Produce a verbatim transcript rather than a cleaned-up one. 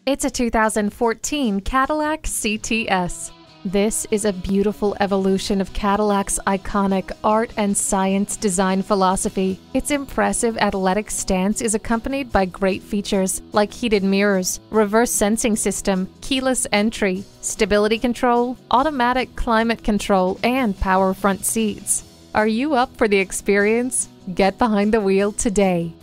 It's a two thousand fourteen Cadillac C T S. This is a beautiful evolution of Cadillac's iconic art and science design philosophy. Its impressive athletic stance is accompanied by great features like heated mirrors, reverse sensing system, keyless entry, stability control, automatic climate control, and power front seats. Are you up for the experience? Get behind the wheel today.